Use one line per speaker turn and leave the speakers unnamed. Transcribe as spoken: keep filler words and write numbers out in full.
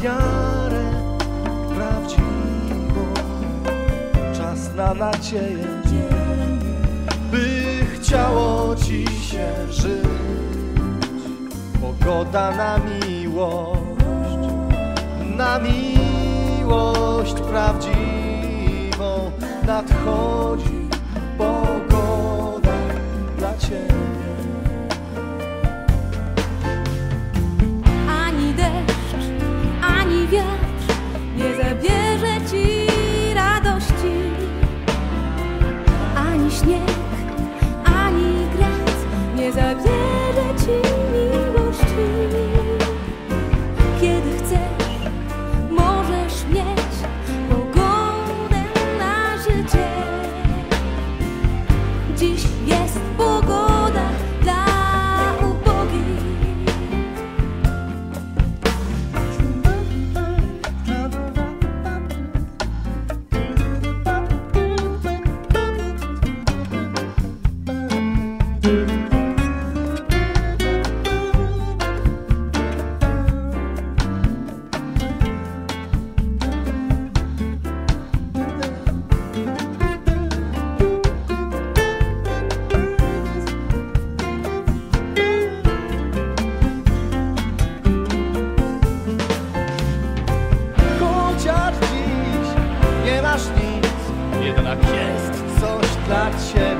wiarę prawdziwą, czas na nadzieję, by chciało ci się żyć. Pogoda na miłość, na miłość prawdziwą nadchodzi. Pogoda dla ciebie.
Ani deszcz, ani wiatr nie zabierze ci radości, ani śnieg, ani grad nie zabierze ci miłości. Kiedy chcesz, możesz mieć pogodę na życie. Dziś jest pogoda dla ubogich.
Chociaż dziś nie masz nic, jednak jest coś dla ciebie.